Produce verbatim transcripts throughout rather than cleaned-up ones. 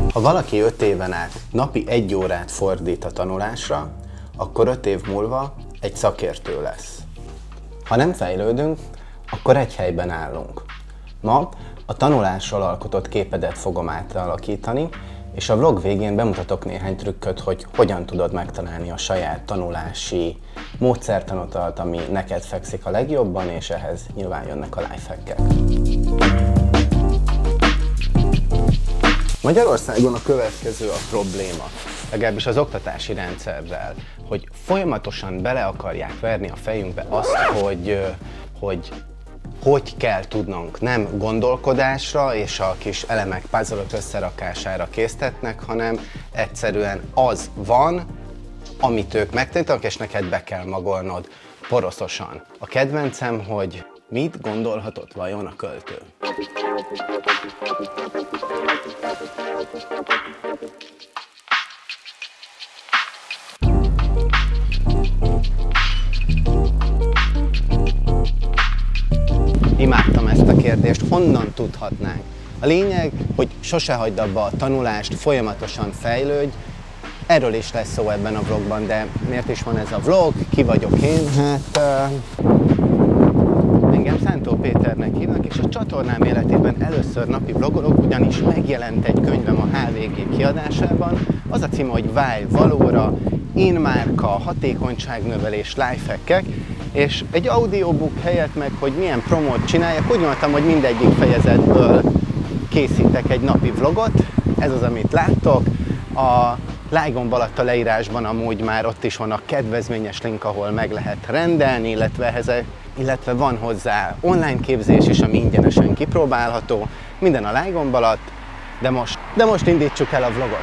Ha valaki öt éven át napi egy órát fordít a tanulásra, akkor öt év múlva egy szakértő lesz. Ha nem fejlődünk, akkor egy helyben állunk. Ma a tanulásról alkotott képedet fogom átalakítani, és a vlog végén bemutatok néhány trükköt, hogy hogyan tudod megtalálni a saját tanulási módszertanodat, ami neked fekszik a legjobban, és ehhez nyilván jönnek a lifehackek. Magyarországon a következő a probléma, legalábbis az oktatási rendszerrel, hogy folyamatosan bele akarják verni a fejünkbe azt, hogy, hogy hogy kell tudnunk, nem gondolkodásra és a kis elemek puzzle-ok összerakására késztetnek, hanem egyszerűen az van, amit ők megtanítanak, és neked be kell magolnod poroszosan. A kedvencem, hogy mit gondolhatott vajon a költő? Imádtam ezt a kérdést, honnan tudhatnánk? A lényeg, hogy sose hagyd abba a tanulást, folyamatosan fejlődj. Erről is lesz szó ebben a vlogban, de miért is van ez a vlog? Ki vagyok én? Hát... Uh, engem Szántó Péternek hívnak, és a csatornám életében először napi vlogolok, ugyanis megjelent egy könyvem a há vé gé kiadásában. Az a címe, hogy Válj valóra, én márka, hatékonyságnövelés, lifehackek, és egy audiobook helyett meg, hogy milyen promót csináljak, úgy gondoltam, hogy mindegyik fejezetből készítek egy napi vlogot. Ez az, amit láttok. A lájgomb alatt a leírásban amúgy már ott is van a kedvezményes link, ahol meg lehet rendelni, illetve, ehhez, illetve van hozzá online képzés is, ami ingyenesen kipróbálható. Minden a lájgomb alatt, de most, de most indítsuk el a vlogot.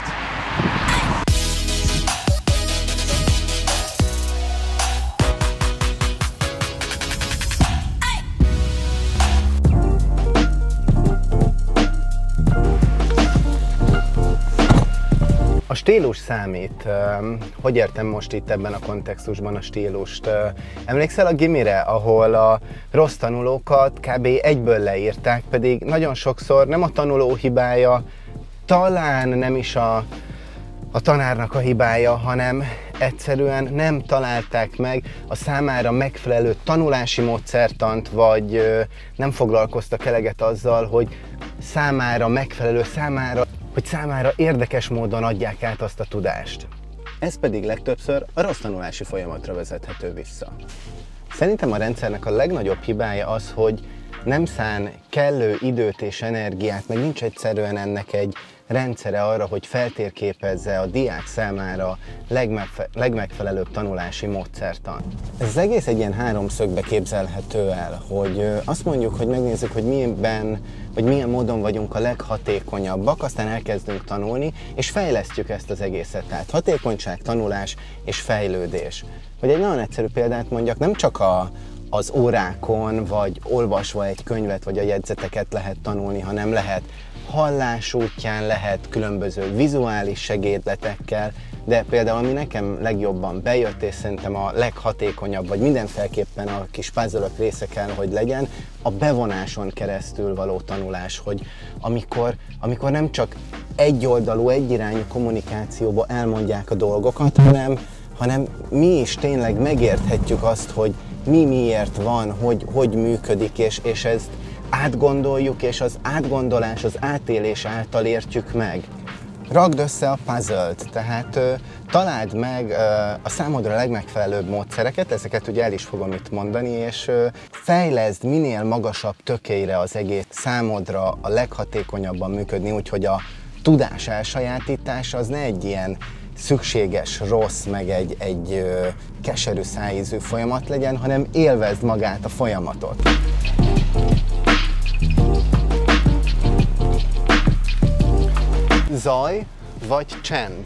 A stílus számít. Hogy értem most itt ebben a kontextusban a stílust? Emlékszel a gimire, ahol a rossz tanulókat kb. Egyből leírták, pedig nagyon sokszor nem a tanuló hibája, talán nem is a, a tanárnak a hibája, hanem egyszerűen nem találták meg a számára megfelelő tanulási módszertant, vagy nem foglalkoztak eleget azzal, hogy számára megfelelő, számára hogy számára érdekes módon adják át azt a tudást. Ez pedig legtöbbször a rossz tanulási folyamatra vezethető vissza. Szerintem a rendszernek a legnagyobb hibája az, hogy nem szán kellő időt és energiát, meg nincs egyszerűen ennek egy rendszere arra, hogy feltérképezze a diák számára legmegfe- legmegfelelőbb tanulási módszertan. Ez az egész egy ilyen háromszögbe képzelhető el, hogy azt mondjuk, hogy megnézzük, hogy milyen, vagy milyen módon vagyunk a leghatékonyabbak, aztán elkezdünk tanulni, és fejlesztjük ezt az egészet. Tehát hatékonyság, tanulás és fejlődés. Hogy egy nagyon egyszerű példát mondjak, nem csak a az órákon, vagy olvasva egy könyvet, vagy a jegyzeteket lehet tanulni, hanem lehet hallás útján, lehet különböző vizuális segédletekkel, de például ami nekem legjobban bejött, és szerintem a leghatékonyabb, vagy mindenféleképpen a kis puzzle-ök része kell, hogy legyen, a bevonáson keresztül való tanulás, hogy amikor, amikor nem csak egyoldalú, egyirányú kommunikációba elmondják a dolgokat, hanem, hanem mi is tényleg megérthetjük azt, hogy mi miért van, hogy, hogy működik, és, és ezt átgondoljuk, és az átgondolás, az átélés által értjük meg. Ragd össze a puzzle-t, tehát ö, találd meg ö, a számodra legmegfelelőbb módszereket, ezeket ugye el is fogom itt mondani, és ö, fejleszd minél magasabb tökére az egész számodra a leghatékonyabban működni, úgyhogy a tudás elsajátítása az ne egy ilyen szükséges, rossz, meg egy, egy ö, keserű szájízű folyamat legyen, hanem élvezd magát a folyamatot. Zaj vagy csend?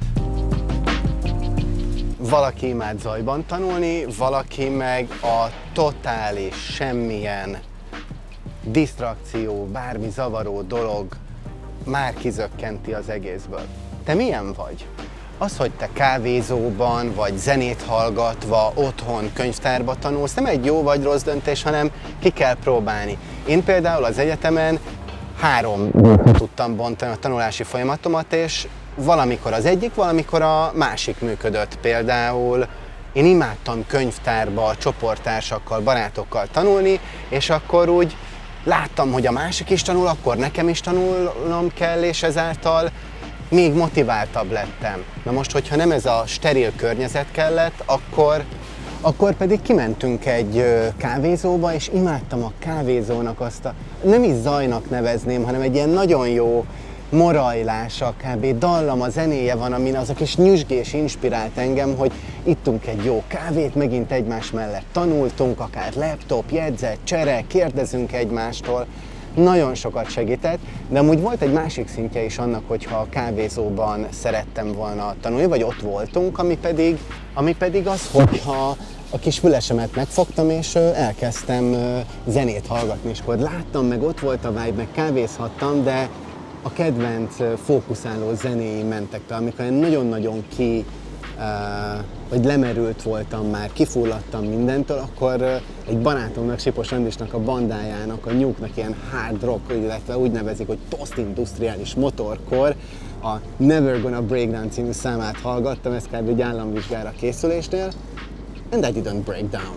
Valaki imád zajban tanulni, valaki meg a totális, semmilyen disztrakció, bármi zavaró dolog már kizökkenti az egészből. Te milyen vagy? Az, hogy te kávézóban, vagy zenét hallgatva, otthon, könyvtárba tanulsz, nem egy jó vagy rossz döntés, hanem ki kell próbálni. Én például az egyetemen három tudtam bontani a tanulási folyamatomat, és valamikor az egyik, valamikor a másik működött. Például én imádtam könyvtárba, csoporttársakkal, barátokkal tanulni, és akkor úgy láttam, hogy a másik is tanul, akkor nekem is tanulnom kell, és ezáltal még motiváltabb lettem. Na most, hogyha nem ez a steril környezet kellett, akkor, akkor pedig kimentünk egy kávézóba, és imádtam a kávézónak azt a, nem is zajnak nevezném, hanem egy ilyen nagyon jó morajlása, kb. Dallam, a zenéje van, amin az a kis nyüzsgés inspirált engem, hogy ittunk egy jó kávét, megint egymás mellett tanultunk, akár laptop, jegyzet, csere, kérdezünk egymástól. Nagyon sokat segített, de amúgy volt egy másik szintje is annak, hogyha a kávézóban szerettem volna tanulni, vagy ott voltunk, ami pedig, ami pedig az, hogyha a kis fülesemet megfogtam, és elkezdtem zenét hallgatni, és akkor láttam, meg ott volt a vibe, meg kávézhattam, de a kedvenc fókuszáló zenéim mentek be, amikor én nagyon-nagyon ki, vagy lemerült voltam már, kifulladtam mindentől, akkor egy barátomnak, Sipos Andisnak a bandájának, a Nyúknak ilyen hard rock, illetve úgy nevezik, hogy posztindustriális motorkor, a Never Gonna Break Down című számát hallgattam, ez kb. Egy államvizsgára készülésnél, and I didn't break down.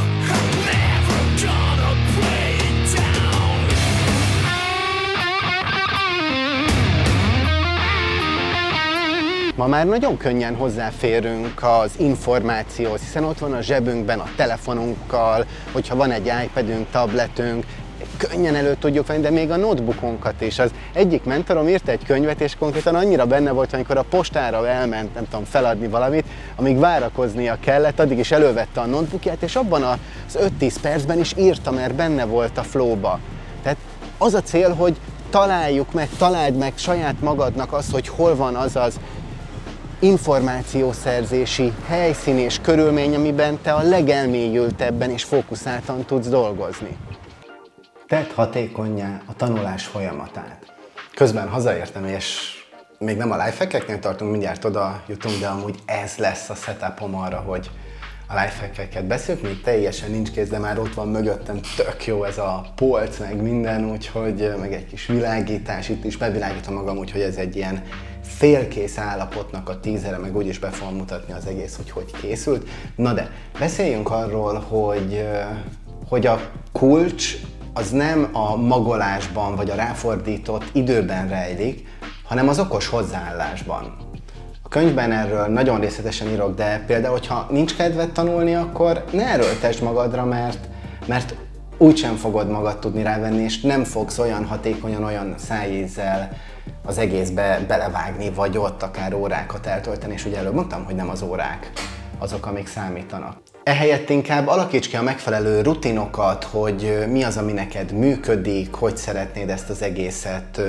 Ma már nagyon könnyen hozzáférünk az információhoz, hiszen ott van a zsebünkben, a telefonunkkal, hogyha van egy iPadünk, tabletünk, könnyen elő tudjuk venni, de még a notebookunkat is. Az egyik mentorom írt egy könyvet, és konkrétan annyira benne volt, amikor a postára elment, nem tudom, feladni valamit, amíg várakoznia kellett, addig is elővette a notebookját, és abban az öt-tíz percben is írta, mert benne volt a flowba. Tehát az a cél, hogy találjuk meg, találd meg saját magadnak azt, hogy hol van az az információszerzési helyszín és körülmény, amiben te a legelmélyültebben és fókuszáltan tudsz dolgozni. Tedd hatékonnyá a tanulás folyamatát. Közben hazaértem, és még nem a lifehackeknél tartunk, mindjárt oda jutunk, de amúgy ez lesz a setupom arra, hogy a lifehackeket beszélünk, még teljesen nincs kész, de már ott van mögöttem, tök jó ez a polc, meg minden, úgyhogy meg egy kis világítás, itt is bevilágítom magam, úgyhogy ez egy ilyen félkész állapotnak a tízere, meg úgyis be fogom mutatni az egész, hogy hogy készült. Na de, beszéljünk arról, hogy, hogy a kulcs az nem a magolásban, vagy a ráfordított időben rejlik, hanem az okos hozzáállásban. A könyvben erről nagyon részletesen írok, de például, hogyha nincs kedved tanulni, akkor ne erőltesd magadra, mert, mert úgysem fogod magad tudni rávenni, és nem fogsz olyan hatékonyan, olyan szájízzel az egészbe belevágni, vagy ott akár órákat eltölteni, és ugye előbb mondtam, hogy nem az órák azok, amik számítanak. Ehelyett inkább alakíts ki a megfelelő rutinokat, hogy mi az, ami neked működik, hogy szeretnéd ezt az egészet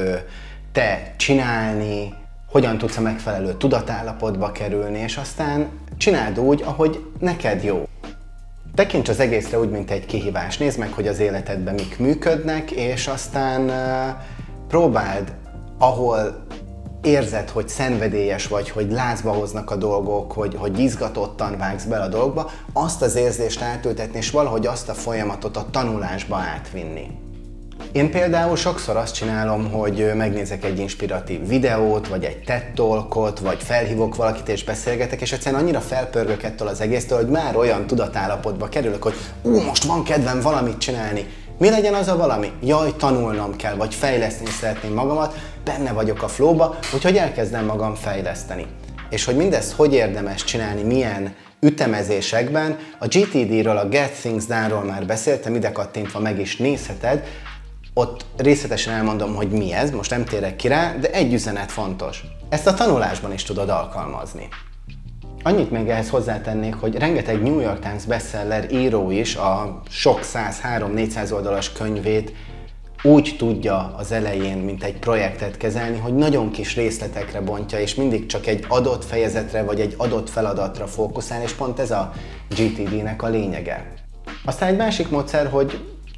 te csinálni, hogyan tudsz a megfelelő tudatállapotba kerülni, és aztán csináld úgy, ahogy neked jó. Tekints az egészre úgy, mint egy kihívás. Nézd meg, hogy az életedben mik működnek, és aztán próbáld, ahol érzed, hogy szenvedélyes vagy, hogy lázba hoznak a dolgok, hogy, hogy izgatottan vágsz bele a dolgokba, azt az érzést átültetni, és valahogy azt a folyamatot a tanulásba átvinni. Én például sokszor azt csinálom, hogy megnézek egy inspiratív videót, vagy egy TED Talkot, vagy felhívok valakit és beszélgetek, és egyszerűen annyira felpörgök ettől az egésztől, hogy már olyan tudatállapotba kerülök, hogy ú, most van kedvem valamit csinálni. Mi legyen az a valami? Jaj, tanulnom kell, vagy fejleszteni szeretném magamat, benne vagyok a flowba, úgyhogy elkezdem magam fejleszteni. És hogy mindezt hogy érdemes csinálni, milyen ütemezésekben, a G T D-ről, a Get Things Done-ról már beszéltem, ide kattintva meg is nézheted, ott részletesen elmondom, hogy mi ez, most nem térek ki rá, de egy üzenet fontos. Ezt a tanulásban is tudod alkalmazni. Annyit még ehhez hozzátennék, hogy rengeteg New York Times bestseller író is a sok száz, három-négyszáz oldalas könyvét úgy tudja az elején, mint egy projektet kezelni, hogy nagyon kis részletekre bontja, és mindig csak egy adott fejezetre vagy egy adott feladatra fókuszál, és pont ez a G T D-nek a lényege. Aztán egy másik módszer, hogy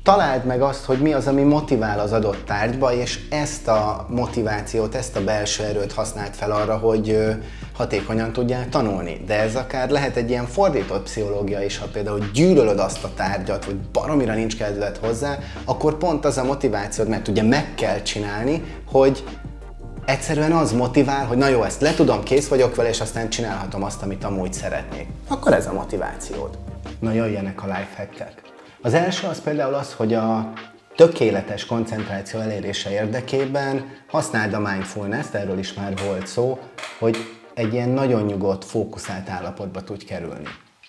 találd meg azt, hogy mi az, ami motivál az adott tárgyba, és ezt a motivációt, ezt a belső erőt használd fel arra, hogy hatékonyan tudjál tanulni. De ez akár lehet egy ilyen fordított pszichológia is, ha például gyűlölöd azt a tárgyat, vagy baromira nincs kedved hozzá, akkor pont az a motivációd, mert ugye meg kell csinálni, hogy egyszerűen az motivál, hogy na jó, ezt letudom, kész vagyok vele, és aztán csinálhatom azt, amit amúgy szeretnék. Akkor ez a motivációd. Na jöjjenek a lifehackek. Az első az például az, hogy a tökéletes koncentráció elérése érdekében használd a mindfulness-t, erről is már volt szó, hogy egy ilyen nagyon nyugodt, fókuszált állapotba tudj kerülni.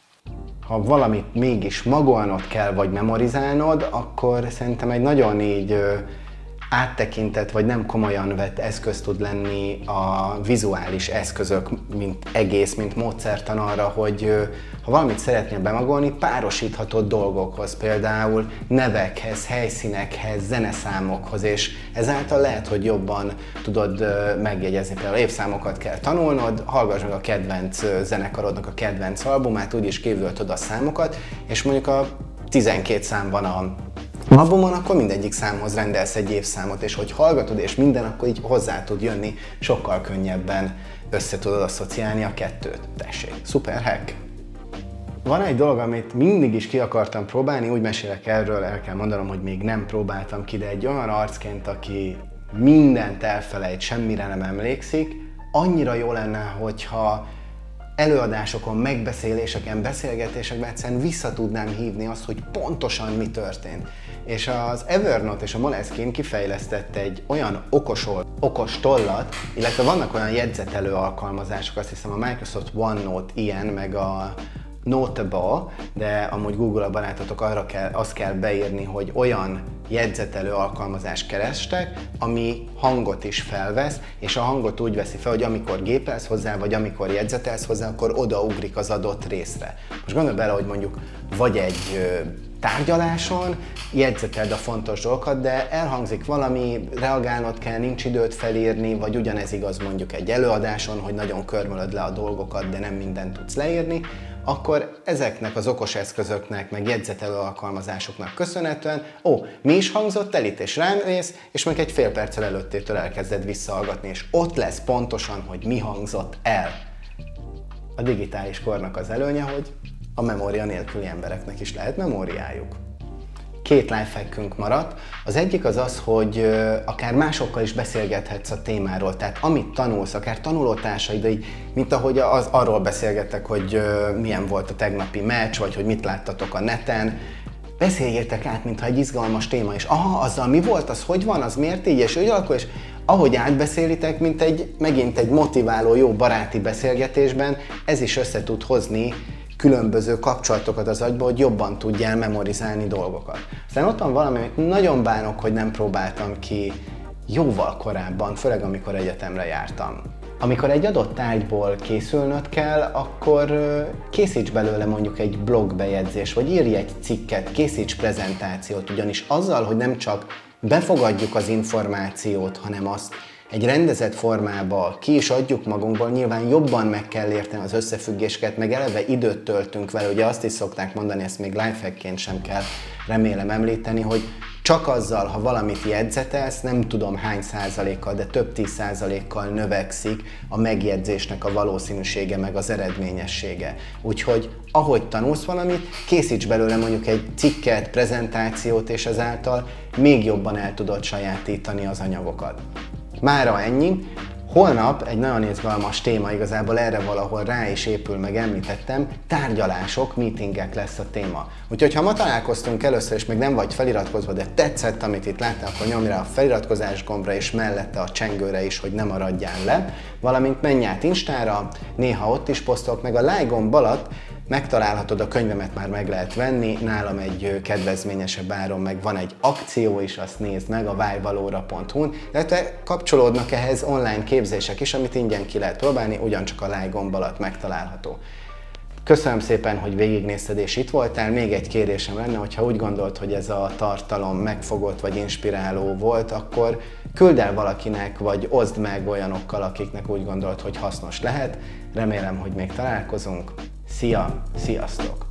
Ha valamit mégis magolnod kell, vagy memorizálnod, akkor szerintem egy nagyon így áttekintett, vagy nem komolyan vett eszköz tud lenni a vizuális eszközök, mint egész, mint módszertan arra, hogy ha valamit szeretnél bemagolni, párosíthatod dolgokhoz, például nevekhez, helyszínekhez, zeneszámokhoz, és ezáltal lehet, hogy jobban tudod megjegyezni. Például évszámokat kell tanulnod, hallgass meg a kedvenc zenekarodnak a kedvenc albumát, úgyis kívül tudod a számokat, és mondjuk a tizenkét számban a albumon, akkor mindegyik számhoz rendelsz egy évszámot, és hogy hallgatod és minden, akkor így hozzá tud jönni, sokkal könnyebben össze tudod asszociálni a kettőt. Tessék, szuper hack! Van egy dolog, amit mindig is ki akartam próbálni, úgy mesélek erről, el kell mondanom, hogy még nem próbáltam ki, de egy olyan arcként, aki mindent elfelejt, semmire nem emlékszik, annyira jó lenne, hogyha előadásokon, megbeszéléseken, beszélgetésekben egyszerűen vissza tudnám hívni azt, hogy pontosan mi történt. És az Evernote és a Moleskine kifejlesztett egy olyan okos, okos tollat, illetve vannak olyan jegyzetelő alkalmazások, azt hiszem a Microsoft OneNote ilyen, meg a Notable, de amúgy Google a barátotok, arra kell, azt kell beírni, hogy olyan jegyzetelő alkalmazást kerestek, ami hangot is felvesz, és a hangot úgy veszi fel, hogy amikor gépelsz hozzá, vagy amikor jegyzetelsz hozzá, akkor odaugrik az adott részre. Most gondolj bele, hogy mondjuk vagy egy tárgyaláson jegyzeteld a fontos dolgokat, de elhangzik valami, reagálnod kell, nincs időt felírni, vagy ugyanez igaz mondjuk egy előadáson, hogy nagyon körmölöd le a dolgokat, de nem mindent tudsz leírni, akkor ezeknek az okos eszközöknek, meg jegyzetelő alkalmazásoknak köszönhetően, ó, mi is hangzott el itt, és rámész, és meg egy fél perccel előttétől elkezded visszahallgatni, és ott lesz pontosan, hogy mi hangzott el. A digitális kornak az előnye, hogy a memória nélküli embereknek is lehet memóriájuk. Két lifehackünk maradt. Az egyik az az, hogy akár másokkal is beszélgethetsz a témáról, tehát amit tanulsz, akár tanulótársaid, így, mint ahogy az, arról beszélgettek, hogy milyen volt a tegnapi meccs, vagy hogy mit láttatok a neten, beszéljétek át, mintha egy izgalmas téma, és aha, azzal mi volt, az hogy van, az miért így, és úgy alakul, és ahogy átbeszélitek, mint egy, megint egy motiváló, jó baráti beszélgetésben, ez is össze tud hozni különböző kapcsolatokat az agyba, hogy jobban tudjál memorizálni dolgokat. Aztán ott van valami, amit nagyon bánok, hogy nem próbáltam ki jóval korábban, főleg amikor egyetemre jártam. Amikor egy adott tárgyból készülnöd kell, akkor készíts belőle mondjuk egy blogbejegyzés, vagy írj egy cikket, készíts prezentációt, ugyanis azzal, hogy nem csak befogadjuk az információt, hanem azt egy rendezett formába ki is adjuk magunkból, nyilván jobban meg kell érteni az összefüggéseket, meg eleve időt töltünk vele, ugye azt is szokták mondani, ezt még lifehackként sem kell remélem említeni, hogy csak azzal, ha valamit jegyzetelsz, nem tudom hány százalékkal, de több tíz százalékkal növekszik a megjegyzésnek a valószínűsége, meg az eredményessége. Úgyhogy ahogy tanulsz valamit, készíts belőle mondjuk egy cikket, prezentációt, és ezáltal még jobban el tudod sajátítani az anyagokat. Mára ennyi. Holnap egy nagyon izgalmas téma, igazából erre valahol rá is épül, meg említettem, tárgyalások, meetingek lesz a téma. Úgyhogy ha ma találkoztunk először, és még nem vagy feliratkozva, de tetszett, amit itt láttál, akkor nyomj rá a feliratkozás gombra, és mellette a csengőre is, hogy ne maradjál le. Valamint menj át Instára, néha ott is posztolok, meg a like gomb alatt megtalálhatod a könyvemet, már meg lehet venni, nálam egy kedvezményesebb áron, meg van egy akció is, azt nézd meg a vájvalóra pont hu-n, illetve kapcsolódnak ehhez online képzések is, amit ingyen ki lehet próbálni, ugyancsak a like gomb alatt megtalálható. Köszönöm szépen, hogy végignézted és itt voltál. Még egy kérésem lenne, hogyha úgy gondolt, hogy ez a tartalom megfogott vagy inspiráló volt, akkor küld el valakinek, vagy oszd meg olyanokkal, akiknek úgy gondolt, hogy hasznos lehet. Remélem, hogy még találkozunk. Szia! Sziasztok!